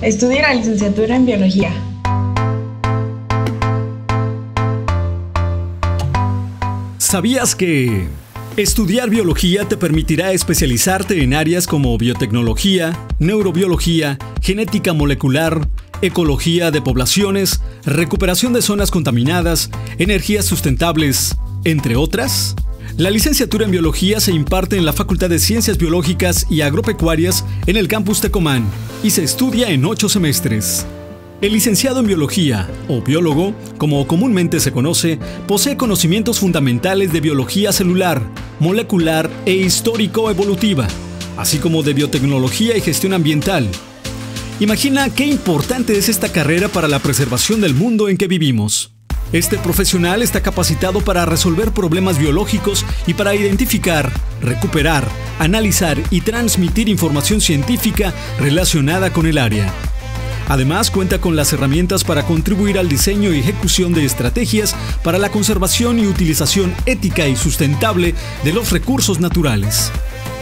Estudia la licenciatura en Biología. ¿Sabías que estudiar biología te permitirá especializarte en áreas como biotecnología, neurobiología, genética molecular, ecología de poblaciones, recuperación de zonas contaminadas, energías sustentables, entre otras? La licenciatura en Biología se imparte en la Facultad de Ciencias Biológicas y Agropecuarias en el campus Tecomán y se estudia en 8 semestres. El licenciado en Biología, o biólogo, como comúnmente se conoce, posee conocimientos fundamentales de biología celular, molecular e histórico-evolutiva, así como de biotecnología y gestión ambiental. Imagina qué importante es esta carrera para la preservación del mundo en que vivimos. Este profesional está capacitado para resolver problemas biológicos y para identificar, recuperar, analizar y transmitir información científica relacionada con el área. Además, cuenta con las herramientas para contribuir al diseño y ejecución de estrategias para la conservación y utilización ética y sustentable de los recursos naturales.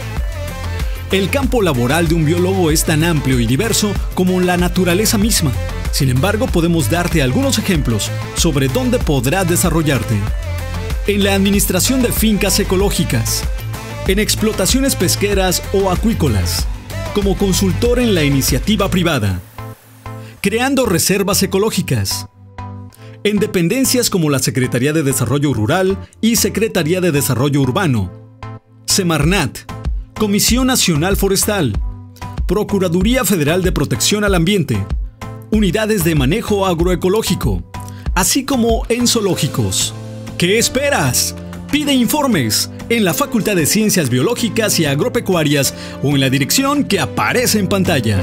El campo laboral de un biólogo es tan amplio y diverso como la naturaleza misma. Sin embargo, podemos darte algunos ejemplos sobre dónde podrás desarrollarte. En la administración de fincas ecológicas, en explotaciones pesqueras o acuícolas, como consultor en la iniciativa privada, creando reservas ecológicas, en dependencias como la Secretaría de Desarrollo Rural y Secretaría de Desarrollo Urbano, Semarnat, Comisión Nacional Forestal, Procuraduría Federal de Protección al Ambiente, unidades de manejo agroecológico, así como en zoológicos. ¿Qué esperas? Pide informes en la Facultad de Ciencias Biológicas y Agropecuarias o en la dirección que aparece en pantalla.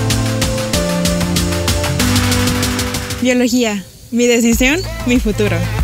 Biología, mi decisión, mi futuro.